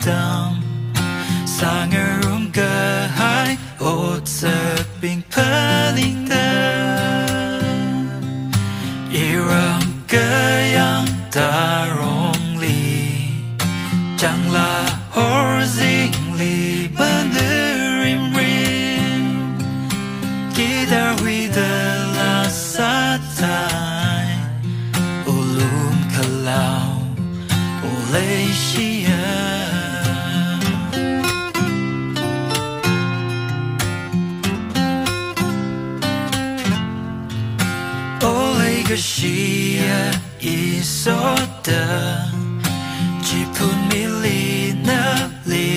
Atam Sangarum kahai otsak Phaningda Iram kayang tarongli Changlahor zingli manarimrim huida sathai lumkhalao leishiya Leikashiya isota Chiphunmili nali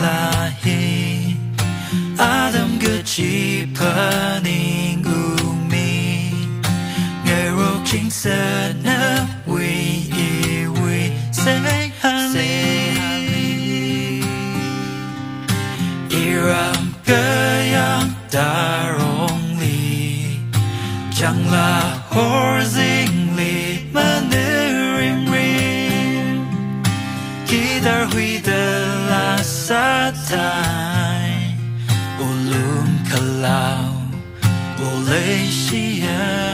Atam kachi phaningungmi Ngarokchingsa Iram kayang tarongli Changlahor zingli manarimrim huida sathai lumkhalao leishiya